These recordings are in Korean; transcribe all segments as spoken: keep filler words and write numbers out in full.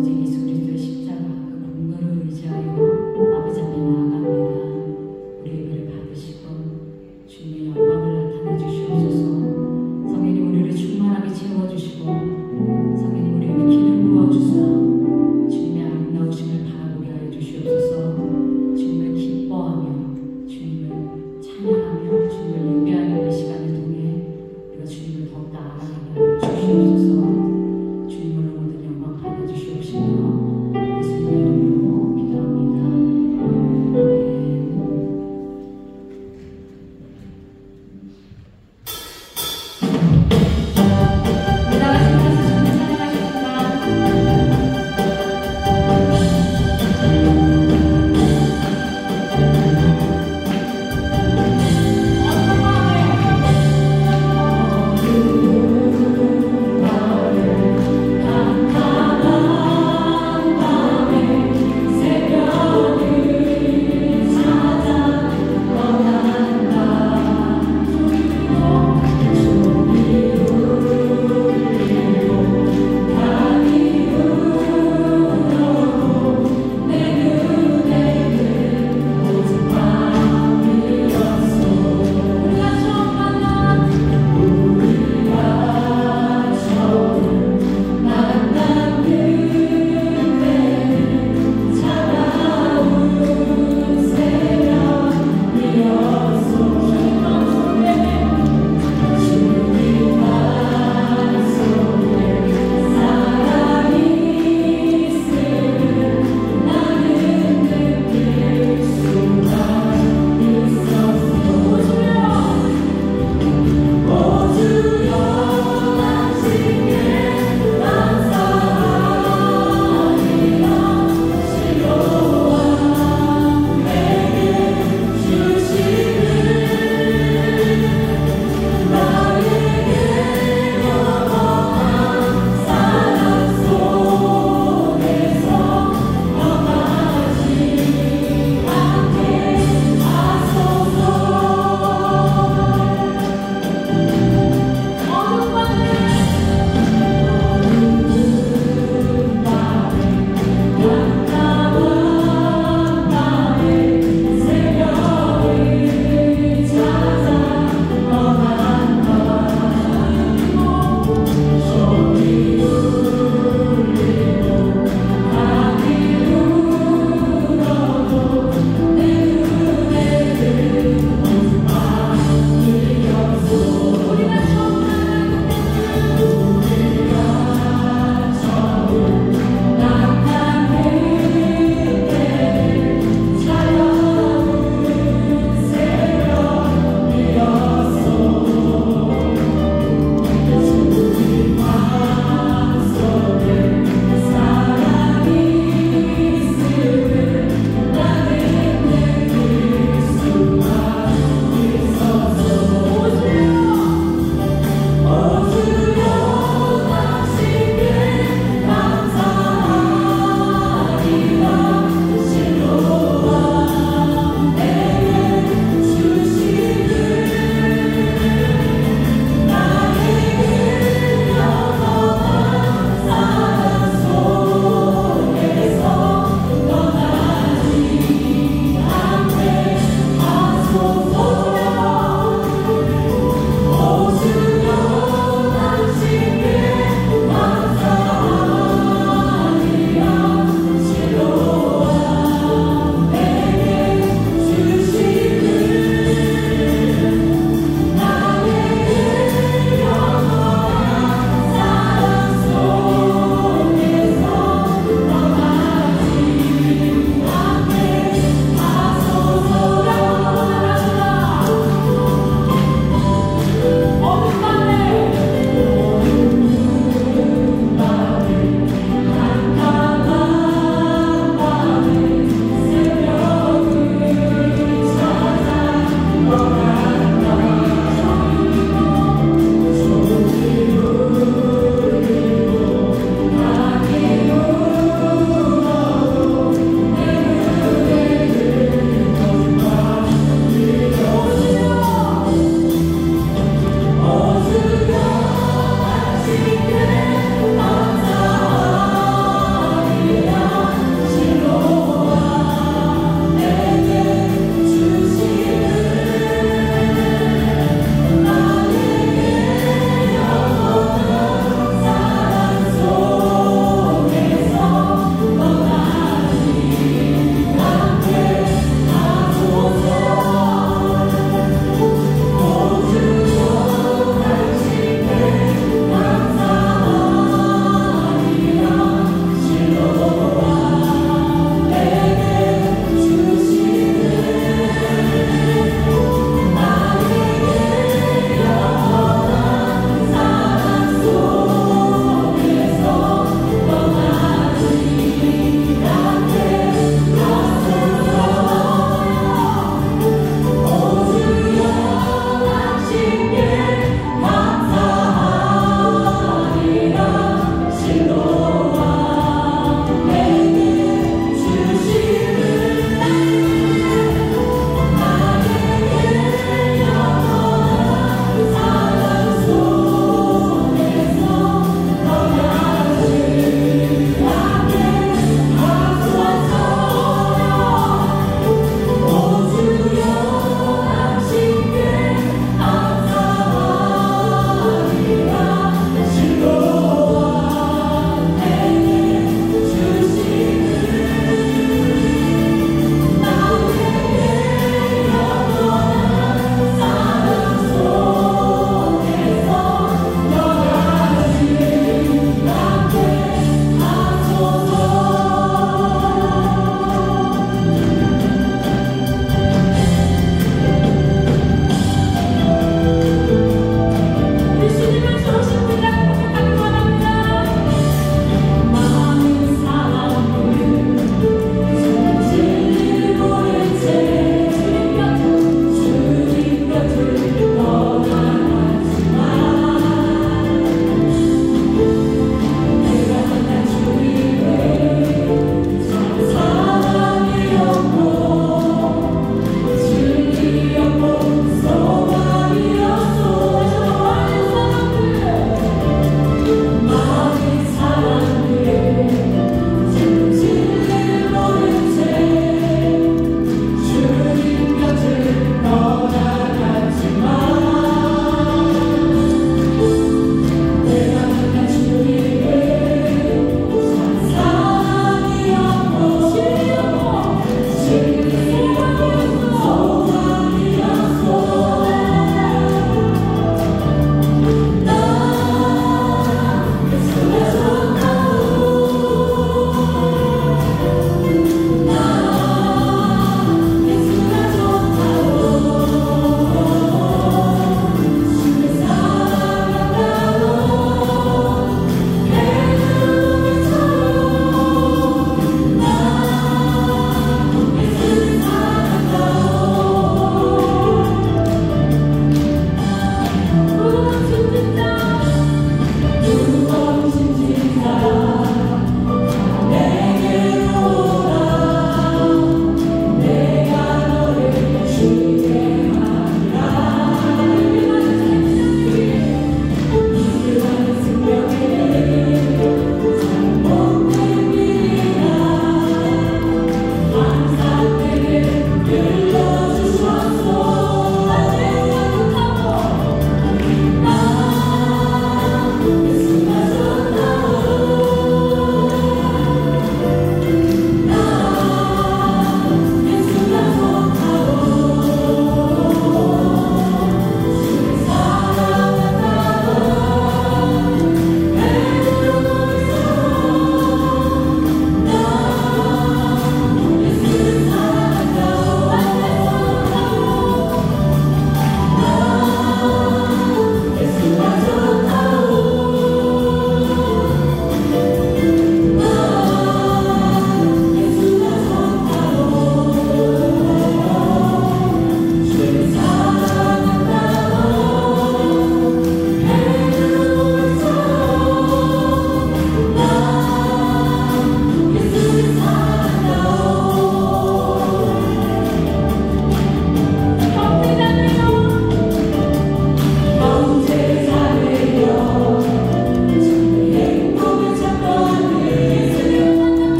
주옵소서. 주님을 모든 영광 받아주시옵시며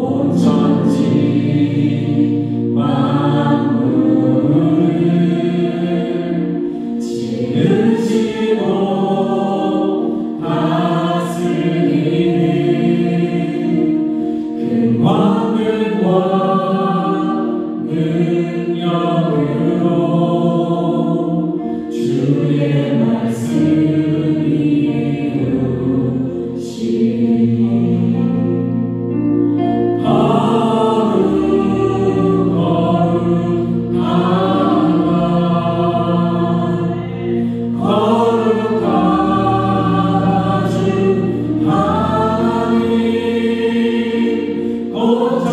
Oh,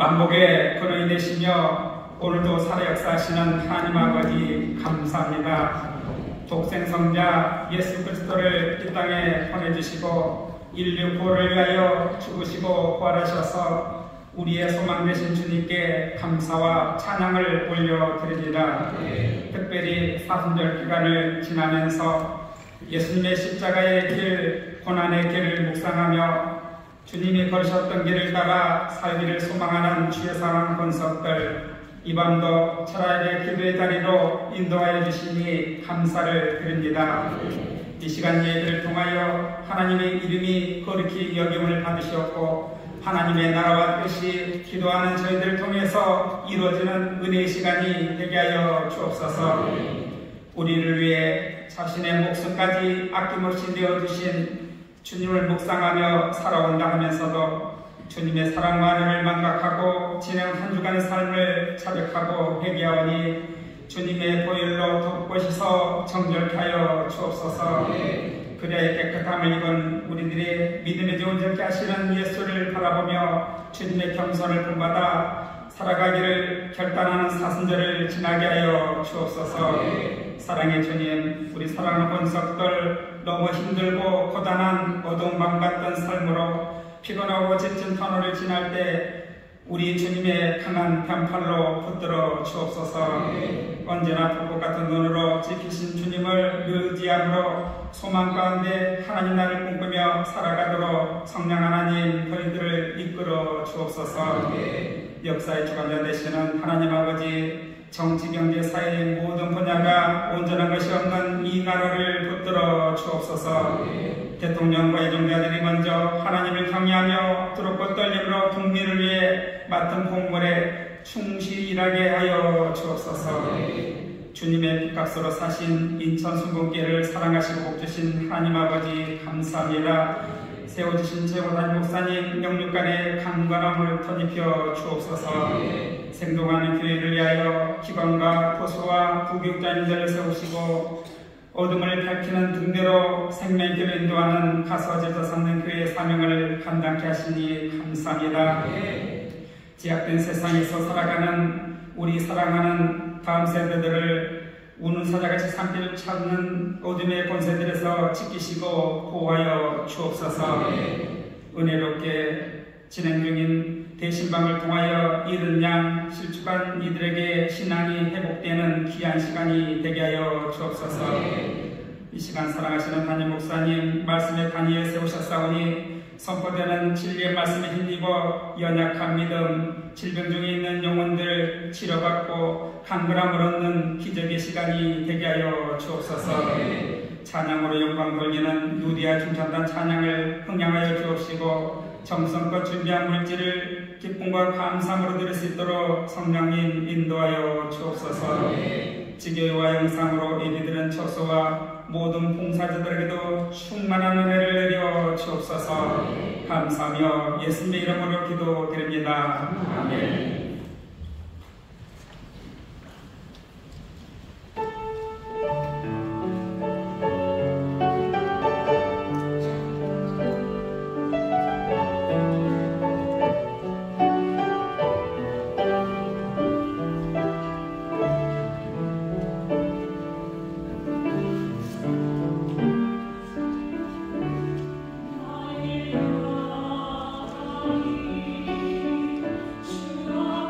만복의 근원이 되시며 오늘도 살아 역사하시는 하나님 아버지 감사합니다. 독생성자 예수 그리스도를 이 땅에 보내주시고 인류 구원을 위하여 죽으시고 부활하셔서 우리의 소망 되신 주님께 감사와 찬양을 올려드립니다. 네. 특별히 사순절 기간을 지나면서 예수님의 십자가의 길, 고난의 길을 묵상하며 주님이 걸으셨던 길을 따라 살기를 소망하는 주의 사랑 권속들, 이 밤도 철학의 기도의 자리로 인도하여 주시니 감사를 드립니다. 이 시간 예배를 통하여 하나님의 이름이 거룩히 여김을 받으셨고 하나님의 나라와 뜻이 기도하는 저희들을 통해서 이루어지는 은혜의 시간이 되게 하여 주옵소서. 우리를 위해 자신의 목숨까지 아낌없이 내어주신 주님을 묵상하며 살아온다 하면서도 주님의 사랑과 은혜를 망각하고 지난 한 주간의 삶을 자백하고 회개하오니 주님의 보혈로 덮으시서 정결케 하여 주옵소서. 그래야 깨끗함을 입은 우리들의 믿음의 온전케 하시는 예수를 바라보며 주님의 겸손을 본받아 살아가기를 결단하는 사순절을 지나게 하여 주옵소서. 사랑의 주님, 우리 사랑하는 권속들 너무 힘들고 고단한 어두운 밤 같던 삶으로 피곤하고 지친 터널을 지날 때 우리 주님의 강한 편팔로 붙들어 주옵소서. 네. 언제나 불꽃 같은 눈으로 지키신 주님을 의지함으로 소망 가운데 하나님 나를 꿈꾸며 살아가도록 성령 하나님 저희들을 이끌어 주옵소서. 네. 역사의 주관자 되시는 하나님 아버지, 정치, 경제, 사회의 모든 분야가 온전한 것이 없는 이 나라를 붙들어 주옵소서. 네. 대통령과 예정자들이 먼저 하나님을 경외하며 두렵고 떨림으로 국민을 위해 맡은 공물에 충실히 일하게 하여 주옵소서. 네. 주님의 핏값으로 사신 인천 순복교회를 사랑하시고 복주신 하나님 아버지 감사합니다. 세워주신 최고단 목사님 영육간의 강건함을 터입혀 주옵소서. 네. 생동하는 교회를 위하여 기관과 포수와 부교육자님들을 세우시고 어둠을 밝히는 등대로 생명길을 인도하는 가서 제자 삼는 교회의 사명을 감당케 하시니 감사합니다. 네. 제약된 세상에서 살아가는 우리 사랑하는 다음 세대들을 우는 사자같이 산길을 찾는 어둠의 권세들에서 지키시고 보호하여 주옵소서. 네. 은혜롭게 진행 중인 대신방을 통하여 잃은 양 실축한 이들에게 신앙이 회복되는 귀한 시간이 되게 하여 주옵소서. 네. 이 시간 사랑하시는 담임 목사님 말씀의 단위에 세우셨사오니 선포되는 진리의 말씀에 힘입어 연약한 믿음, 질병 중에 있는 영혼들 치료받고 강건함을 얻는 기적의 시간이 되게 하여 주옵소서. 네. 찬양으로 영광 돌리는 누리아 중창단 찬양을 흥양하여 주옵시고 정성껏 준비한 물질을 기쁨과 감사함으로 드릴 수 있도록 성령님 인도하여 주옵소서. 네. 지교회와 영상으로 예비드린 처소와 모든 봉사자들에게도 충만한 은혜를 내려 주옵소서. 네. 감사하며 예수님의 이름으로 기도드립니다. 아멘. Sure.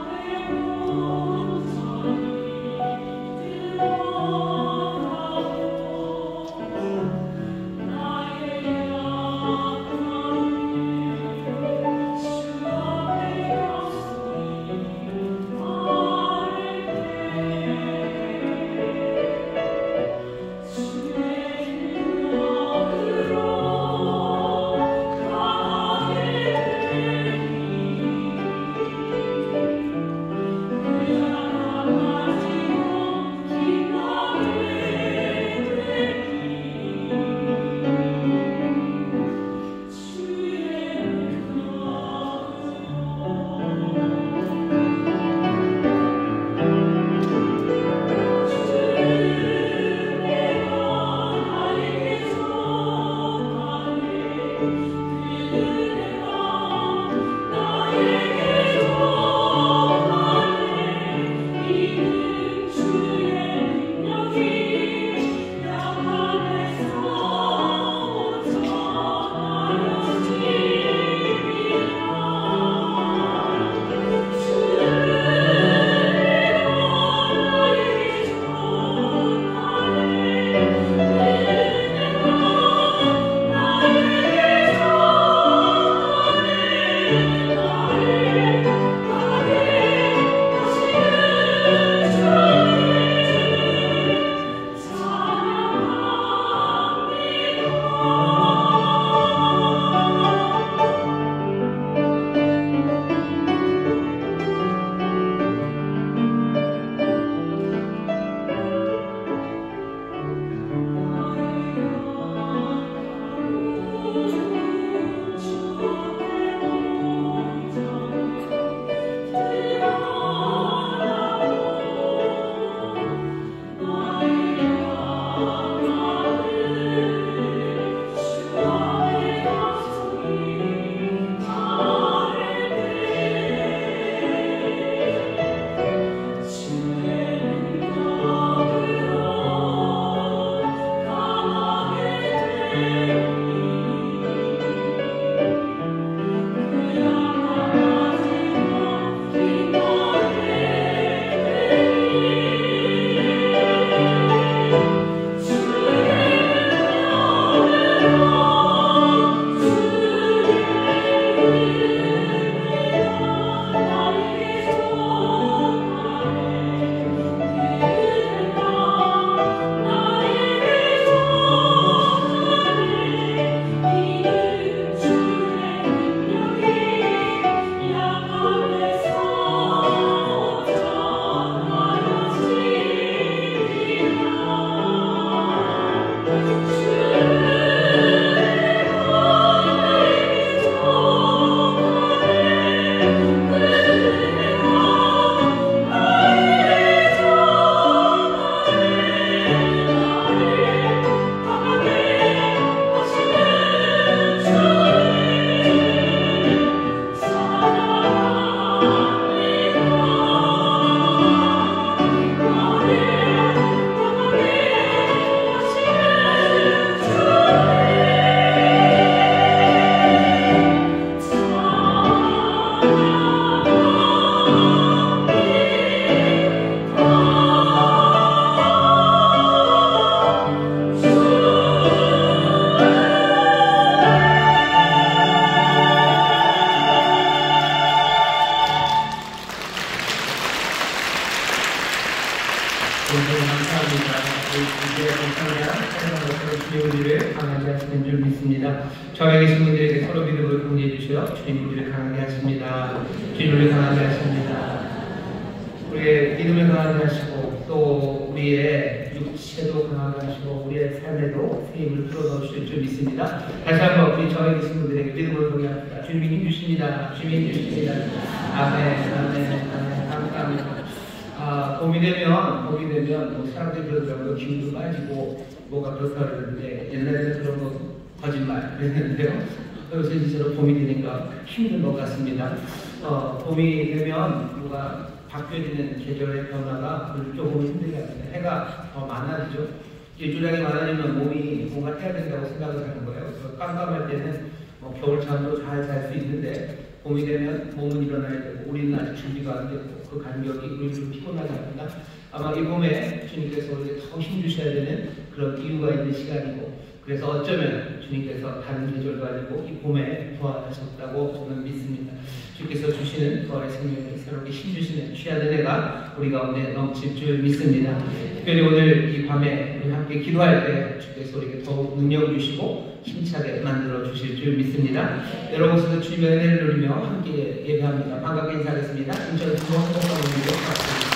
믿습니다. 저에 계신 분들에게 서로 믿음을 공유해 주시어 주님 우리를 강하게 하십니다. 주님 우리를 강하게 하십니다. 우리의 믿음을 강하게 하시고 또 우리의 육체도 강하게 하시고 우리의 삶에도 새 힘을 불어넣으실 줄 믿습니다. 다시 한번 우리 저에 계신 분들에게 믿음을 공유합니다. 주님이 힘 주십니다. 주님이 힘 주십니다. 아멘, 아멘, 아멘, 감사합니다. 아, 봄이 되면, 봄이 되면, 뭐 사람들이 그러더라고요. 기운도 빠지고, 뭐가 그렇다 그러는데, 옛날에는 그런 거 거짓말 그랬는데요. 요새 진짜로 봄이 되니까 힘든 것 같습니다. 어, 봄이 되면, 뭐가 바뀌어지는 계절의 변화가 조금 힘들게 합니다. 해가 더 많아지죠. 일조량이 많아지면 몸이 뭔가 해야 된다고 생각을 하는 거예요. 그래서 깜깜할 때는 뭐 겨울잠도 잘 잘 수 있는데, 봄이 되면 몸은 일어나야 되고 우리는 아직 준비가 안 되고 그 간격이 우리를 좀 피곤하게 합니다. 아마 이 봄에 주님께서 우리에게 더 힘주셔야 되는 그런 이유가 있는 시간이고 그래서 어쩌면 주님께서 다른 계절 가지고 이 봄에 부활하셨다고 저는 믿습니다. 주께서 주시는 부활의 생명을 새롭게 힘주시는 귀한 은혜가 우리 가운데 넘칠 줄 믿습니다. 특별히 오늘 이 밤에 우리 함께 기도할 때 주께서 우리에게 더욱 능력 주시고 힘차게 만들어 주실 줄 믿습니다. 여러분께서 주님의 은혜를 누리며 함께 예배합니다. 반갑게 인사하겠습니다. 인천 중앙성공교회 박수입니다.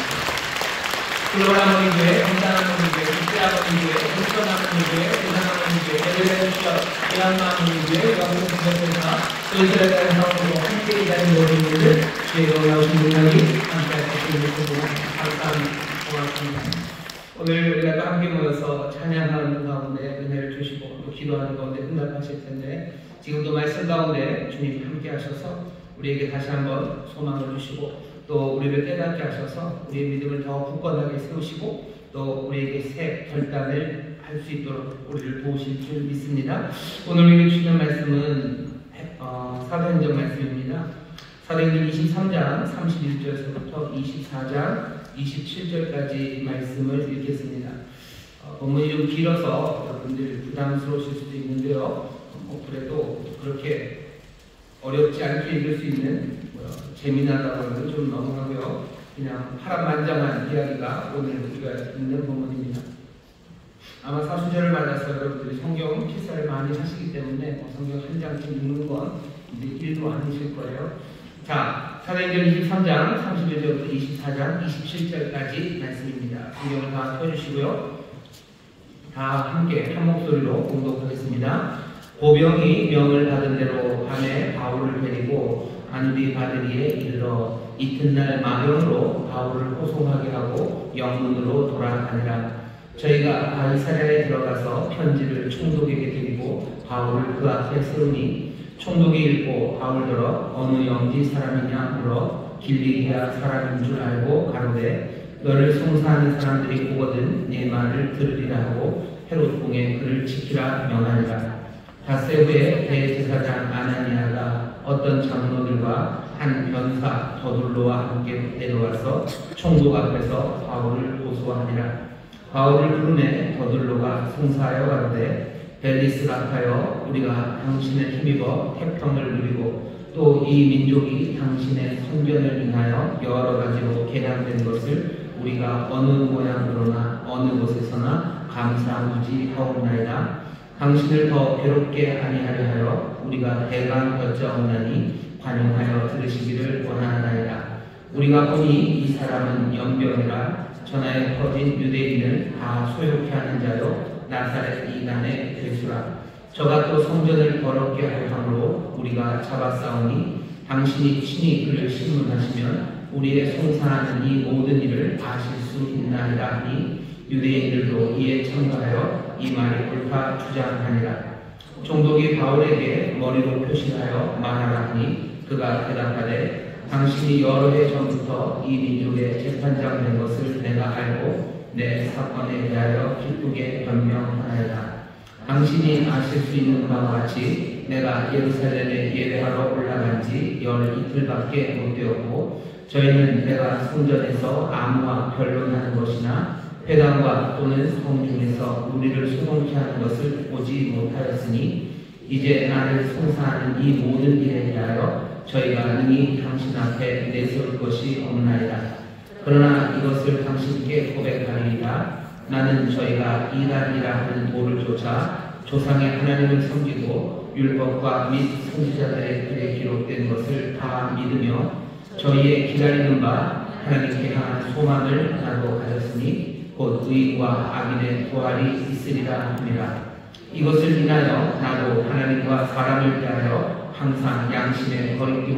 글로벌하모니교회, 건강하모니교회, 국제하모니교회, 인천하모니교회, 대산하모니교회, 에르베르시아, 대한하모니교회, 영국국제센터, 이스라엘 사업으로 함께 이 자리에 모든 분들 주에 올라오신 분들이 함께 하시는 것을 감사합니다. 고맙습니다. 오늘 우리가 또 함께 모여서 찬양하는 가운데 은혜를 주시고 또 기도하는 가운데 응답하실 텐데 지금도 말씀 가운데 주님 함께 하셔서 우리에게 다시 한번 소망을 주시고 또 우리를 깨닫게 하셔서 우리의 믿음을 더 굳건하게 세우시고 또 우리에게 새 결단을 할 수 있도록 우리를 도우실 줄 믿습니다. 오늘 우리에게 주시는 말씀은 어, 사도행전 말씀입니다. 사도행전 이십삼 장 삼십일 절에서부터 이십사 장 이십칠 절까지 말씀을 읽겠습니다. 어, 본문이 좀 길어서 여러분들 부담스러우실 수도 있는데요. 어, 그래도 그렇게 어렵지 않게 읽을 수 있는 뭐, 재미나다고 하면 좀 넘어가고요. 그냥 파란만장한 이야기가 오늘 우리가 읽는 본문입니다. 아마 사순절을 맞아서 여러분들이 성경 필사를 많이 하시기 때문에 뭐 성경 한 장씩 읽는 건 이제 일도 아니실 거예요. 자, 사도행전 이십삼 장 삼십일 절부터 이십사 장 이십칠 절까지 말씀입니다. 성경을 다 펴주시고요. 다 함께 한 목소리로 공독하겠습니다. 보병이 명을 받은 대로 밤에 바울을 데리고 안디 바드리에 이르러 이튿날 마병으로 바울을 호송하게 하고 영문으로 돌아가니라. 저희가 가이사랴에 들어가서 편지를 총독에게 드리고 바울을 그 앞에 세우니 총독이 읽고 바울더러 어느 영지 사람이냐 물어 길리기아 사람인 줄 알고 가로되 너를 송사하는 사람들이 보거든 네 말을 들으리라 하고 헤롯 공에 그를 지키라 명하니라. 닷새 후에 대제사장 아나니아가 어떤 장로들과 한 변사 더둘로와 함께 내려와서 총독 앞에서 바울을 고소하니라. 바울을 부르매 더둘로가 송사하여 가로되 벨리스락하여 우리가 당신을 힘입어 태평을 누리고 또 이 민족이 당신의 성전을 인하여 여러 가지로 개량된 것을 우리가 어느 모양으로나 어느 곳에서나 감사무지하옵나이다. 당신을 더 괴롭게 아니하려 하여 우리가 대강 여짜옵나니 관용하여 들으시기를 원하나이다. 우리가 보니 이 사람은 연병이라 전하에 퍼진 유대인을 다 소욕케 하는 자요 나사렛 이단의 괴수라. 저가 또 성전을 더럽게 할 함으로 우리가 잡아싸우니 당신이 친히 그를 신문하시면 우리의 송사하는 이 모든 일을 아실 수 있나이다 하니 유대인들도 이에 참가하여 이 말이 옳다 주장하니라. 총독이 바울에게 머리로 표시하여 말하라 하니 그가 대답하되 당신이 여러 해 전부터 이 민족의 재판장 된 것을 내가 알고 내 사건에 대하여 기쁘게 변명하나이다. 당신이 아실 수 있는 바와 같이 내가 예루살렘에 예배하러 올라간 지 열 이틀밖에 못 되었고 저희는 내가 성전에서 아무와 변론하는 것이나 회당과 또는 성중에서 우리를 소동케 하는 것을 보지 못하였으니 이제 나를 송사하는 이 모든 일에 대하여 저희가 능히 당신 앞에 내세울 것이 없나이다. 그러나 이것을 당신께 고백하리이다. 나는 저희가 이단이라 하는 돌을 조차 조상의 하나님을 섬기고 율법과 및 선지자들의 글에 기록된 것을 다 믿으며 저희의 기다리는 바 하나님께 향한 소망을 나도 가졌으니 곧 의인과 악인의 부활이 있으리라 함이라. 이것을 인하여 나도 하나님과 사람을 대하여 항상 양심에 거리낌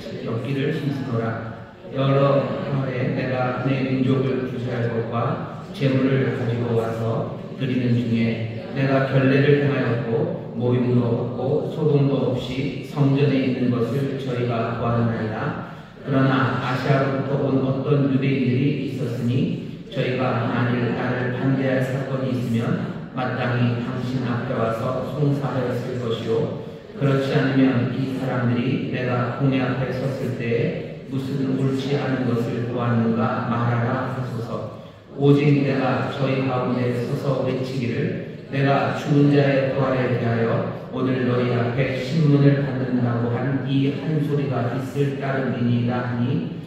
없기를 힘쓰노라. 여러 해에 내가 내 민족을 구제할 것과 재물을 가지고 와서 드리는 중에 내가 결례를 행하였고 모임도 없고 소동도 없이 성전에 있는 것을 저희가 보았나이다. 그러나 아시아로부터 온 어떤 유대인들이 있었으니 저희가 만일 나를 반대할 사건이 있으면 마땅히 당신 앞에 와서 송사하였을 것이요, 그렇지 않으면 이 사람들이 내가 공회 앞에 섰을 때에 무슨 옳지 않은 것을 보았는가 말하라 하소서. 오직 내가 저희 가운데 서서 외치기를 내가 죽은 자의 부활에 대하여 오늘 너희 앞에 신문을 받는다고 한 이 한 소리가 있을 따름이니이다 하니,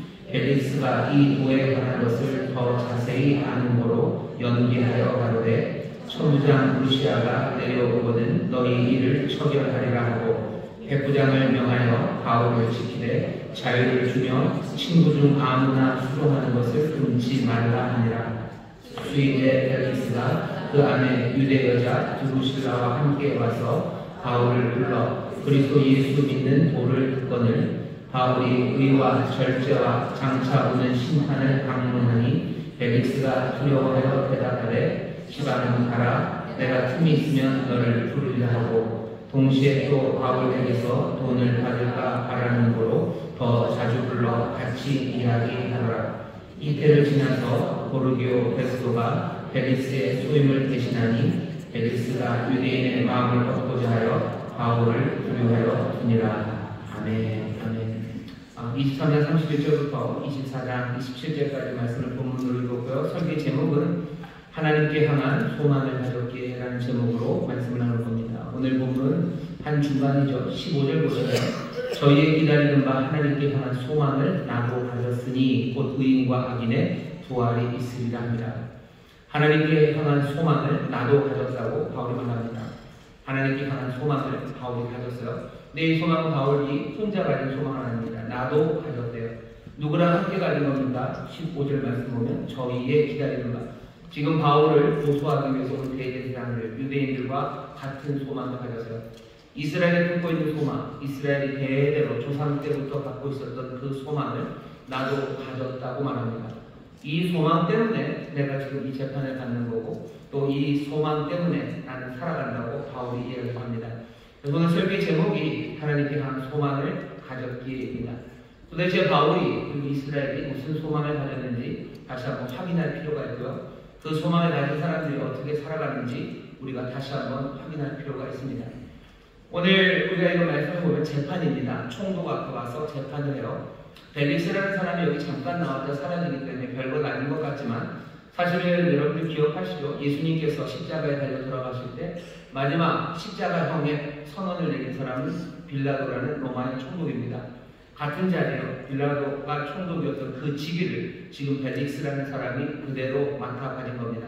벨릭스가 이 도에 관한 것을 더 자세히 아는 거로 연기하여 가로되 천부장 루시아가 내려오거든 너희 일을 처결하리라 하고 백부장을 명하여 바울을 지키되 자유를 주며 친구 중 아무나 수종하는 것을 금치 말라 하니라. 수인의 벨릭스가 그 안에 유대 여자 드루실라와 함께 와서 바울을 불러 그리스도 예수 믿는 도를 듣거늘 바울이 의와 절제와 장차 오는 심판을 강론하니 벨릭스가 두려워하여 대답하되 시바는 가라. 내가 틈이 있으면 너를 부르리라 하고 동시에 또 바울에게서 돈을 받을까 바라는 거로 더 자주 불러 같이 이야기하더라. 이때를 지나서 고르기오 베스도가 벨릭스의 소임을 대신하니 벨릭스가 유대인의 마음을 얻고자 하여 바울을 두려워하여 두니라. 아멘. 아멘. 이십삼 장 삼십일 절부터 이십사 장 이십칠 절까지 말씀을 본문으로 읽었고요. 설계 제목은 하나님께 향한 소망을 가졌기에 라는 제목으로 말씀을 나눌 겁니다. 오늘 본문은 한 중간이죠. 십오 절부터는 저희의 기다리는 바 하나님께 향한 소망을 나도 가졌으니 곧 의인과 악인의 부활이 있으리라 합니다. 하나님께 향한 소망을 나도 가졌다고 바울이 말합니다. 하나님께 향한 소망을 바울이 가졌어요. 근데 이 소망은 바울이 혼자 가진 소망은 아닙니다. 나도 가졌대요. 누구랑 함께 가진 겁니까? 십오 절 말씀 보면 저희의 기다리는 바. 지금 바울을 고소하기 위해서 온 대대 사람들, 유대인들과 같은 소망을 가졌어요. 이스라엘이 품고 있는 소망, 이스라엘이 대대로 조상 때부터 갖고 있었던 그 소망을 나도 가졌다고 말합니다. 이 소망 때문에 내가 지금 이 재판을 받는 거고 또 이 소망 때문에 나는 살아간다고 바울이 이야기를 합니다. 그래서 오늘 설교 제목이 하나님께 향한 소망을 가졌기입니다. 도대체 바울이 그리고 이스라엘이 무슨 소망을 가졌는지 다시 한번 확인할 필요가 있고요. 그 소망을 가진 사람들이 어떻게 살아가는지 우리가 다시 한번 확인할 필요가 있습니다. 오늘 우리가 이거 말씀을 보면 재판입니다. 총독 앞에 와서 재판을 해요. 벨릭스라는 사람이 여기 잠깐 나왔다 사라지기 때문에 별것 아닌 것 같지만 사실은 여러분들 기억하시죠? 예수님께서 십자가에 달려 돌아가실 때 마지막 십자가형의 선언을 내린 사람은 빌라도라는 로마의 총독입니다. 같은 자리에요. 빌라도가 총독이었던 그 직위를 지금 벨릭스라는 사람이 그대로 맡아 가진 겁니다.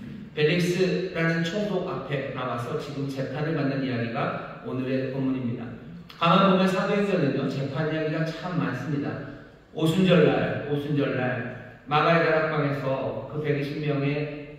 벨릭스라는 총독 앞에 나와서 지금 재판을 받는 이야기가 오늘의 본문입니다. 가만 보면 사도행전은요 재판 이야기가 참 많습니다. 오순절날, 오순절날 마가의 다락방에서 그 백이십 명의